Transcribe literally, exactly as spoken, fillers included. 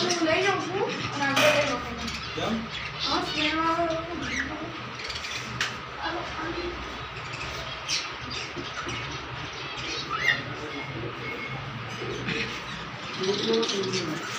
હું લઈ જાઉં છું અને આગળ લઈ જાઉં કેમ હા સ્કેનમાં આવે Thank you.